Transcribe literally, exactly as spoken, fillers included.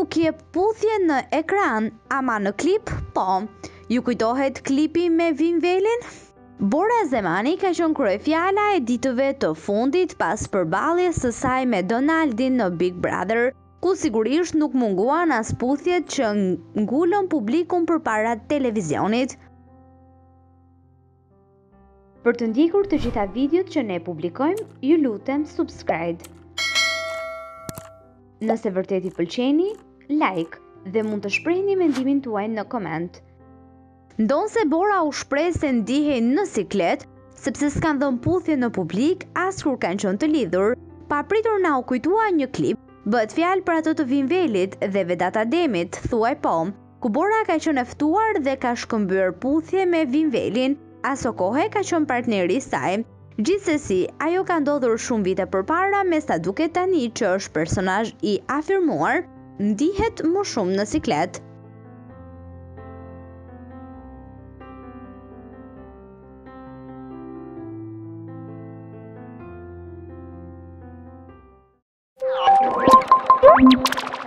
nuk jep puthje në ekran, ama në klip, po. Ju kujtohet klipi me Vin Velin? Bora Zemani ka qenë kryefjala e ditëve të fundit pas përballjes së saj me Donaldin në Big Brother, ku sigurisht nuk munguan as puthjet që ngulën publikun përpara televizionit. Për të ndjekur të gjitha videot që ne publikojmë, ju lutem subscribe. Nëse vërtet i pëlqeni, like dhe mund të shprehni mendimin tuaj në koment. Ndonse Bora u shpreh se ndihej në siklet, sepse s'kan dhënë puthje në publik as kur kanë qenë të lidhur. Papritur na u kujtua një klip, bëhet fjalë për ato të Vin Velit dhe Vedat Ademit, thuaj po, ku Bora ka qenë e ftuar dhe ka shkëmbyer puthje me Vin Velin, aso kohë ka qenë partneri i saj. Gjithsesi, ajo ka ndodhur shumë vite përpara, me sa duket tani që është personazh i afirmuar, ndihet më shumë në siklet. Thank you.